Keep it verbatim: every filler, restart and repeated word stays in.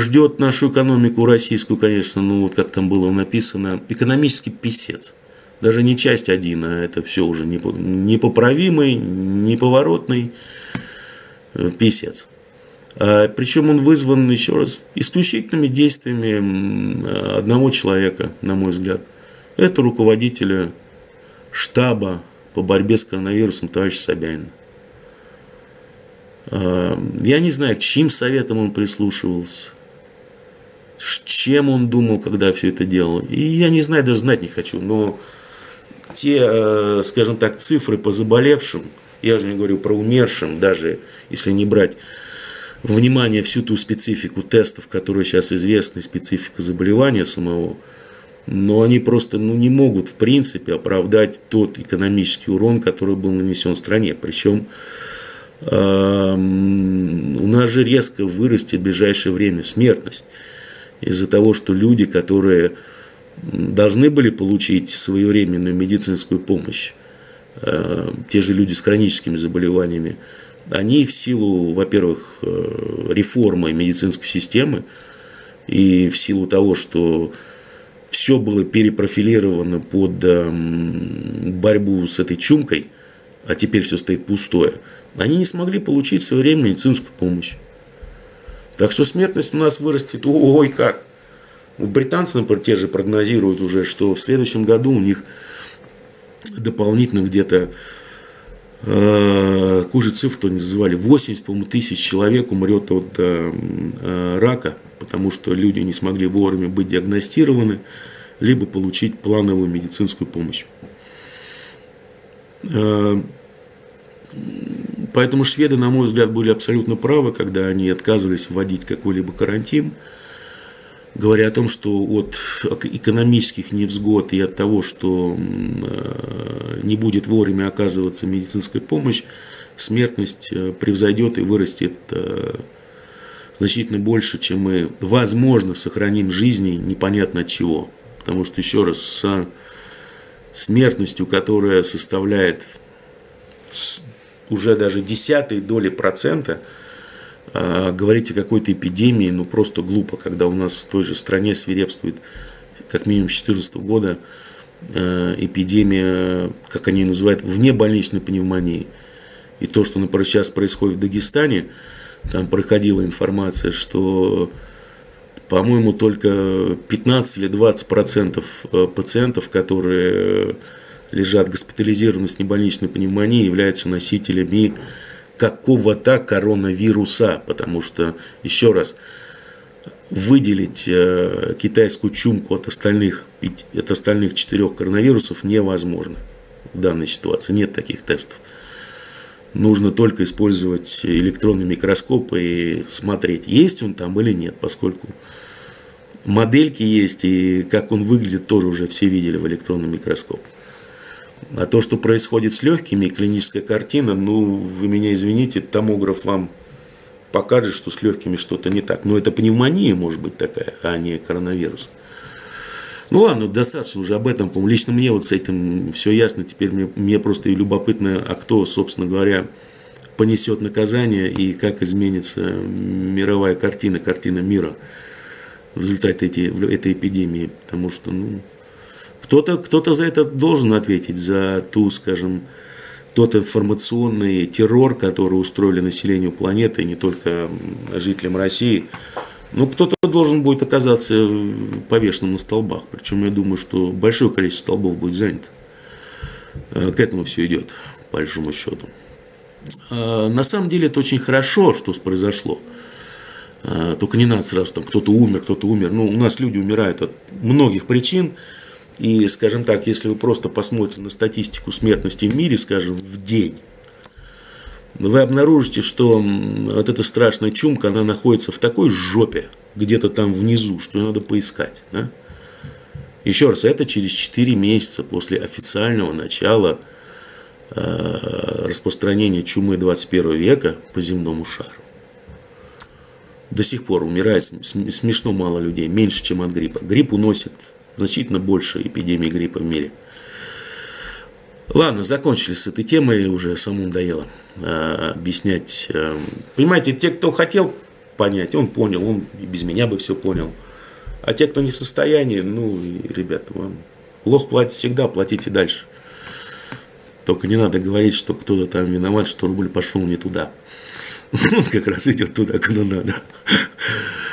ждет нашу экономику российскую, конечно, ну вот как там было написано, экономический писец. Даже не часть один, а это все уже непоправимый, неповоротный писец. А, причем он вызван, еще раз, исключительными действиями одного человека, на мой взгляд. Это руководителя штаба по борьбе с коронавирусом товарища Собянина. А, я не знаю, к чьим советам он прислушивался, чем он думал, когда все это делал. И я не знаю, даже знать не хочу, но те, скажем так, цифры по заболевшим, я же не говорю про умершим, даже если не брать внимание всю ту специфику тестов, которые сейчас известны, специфика заболевания самого, но они просто ну, не могут в принципе оправдать тот экономический урон, который был нанесен стране. Причем э, у нас же резко вырастет в ближайшее время смертность из-за того, что люди, которые должны были получить своевременную медицинскую помощь, э, те же люди с хроническими заболеваниями, они в силу, во-первых, реформы медицинской системы и в силу того, что все было перепрофилировано под борьбу с этой чумкой, а теперь все стоит пустое, они не смогли получить своевременную медицинскую помощь. Так что смертность у нас вырастет, ой, как. Британцы, например, те же прогнозируют уже, что в следующем году у них дополнительно где-то хуже цифр, то не называли, восемьдесят тысяч человек умрет от э, рака, потому что люди не смогли вовремя быть диагностированы, либо получить плановую медицинскую помощь. Э, поэтому шведы, на мой взгляд, были абсолютно правы, когда они отказывались вводить какой-либо карантин, говоря о том, что от экономических невзгод и от того, что не будет вовремя оказываться медицинская помощь, смертность превзойдет и вырастет значительно больше, чем мы, возможно, сохраним жизни непонятно от чего. Потому что, еще раз, с смертностью, которая составляет уже даже десятые доли процента, говорить о какой-то эпидемии, ну просто глупо, когда у нас в той же стране свирепствует, как минимум с две тысячи четырнадцатого года, эпидемия, как они ее называют, внебольничной пневмонии. И то, что, например, сейчас происходит в Дагестане, там проходила информация, что, по-моему, только пятнадцать или двадцать процентов пациентов, которые лежат госпитализированы с небольничной пневмонией, являются носителями какого-то коронавируса, потому что, еще раз, выделить э, китайскую чумку от остальных, от остальных четырех коронавирусов невозможно в данной ситуации. Нет таких тестов. Нужно только использовать электронный микроскоп и смотреть, есть он там или нет, поскольку модельки есть, и как он выглядит, тоже уже все видели в электронном микроскопе. А то, что происходит с легкими, клиническая картина, ну, вы меня извините, томограф вам покажет, что с легкими что-то не так. Но это пневмония может быть такая, а не коронавирус. Ну ладно, достаточно уже об этом. Лично мне вот с этим все ясно. Теперь мне, мне просто и любопытно, а кто, собственно говоря, понесет наказание и как изменится мировая картина, картина мира в результате этой, этой эпидемии. Потому что, ну... Кто-то, кто-то за это должен ответить, за ту, скажем, тот информационный террор, который устроили населению планеты, не только жителям России. Но кто-то должен будет оказаться повешенным на столбах. Причем я думаю, что большое количество столбов будет занято. К этому все идет, по большому счету. На самом деле это очень хорошо, что произошло. Только не надо сразу, там кто-то умер, кто-то умер. Ну, у нас люди умирают от многих причин. И, скажем так, если вы просто посмотрите на статистику смертности в мире, скажем, в день, вы обнаружите, что вот эта страшная чумка, она находится в такой жопе, где-то там внизу, что надо поискать. Да? Еще раз, это через четыре месяца после официального начала э, распространения чумы двадцать первого века по земному шару. До сих пор умирает смешно мало людей, меньше, чем от гриппа. Грипп уносит значительно больше эпидемии гриппа в мире. Ладно, закончили с этой темой, уже самому надоело э, объяснять. Э, понимаете, те, кто хотел понять. Он понял, он и без меня бы все понял. А те, кто не в состоянии, ну, и, ребята, вам лох платит всегда, платите дальше. Только не надо говорить, что кто-то там виноват, что рубль пошел не туда. Он как раз идет туда, куда надо.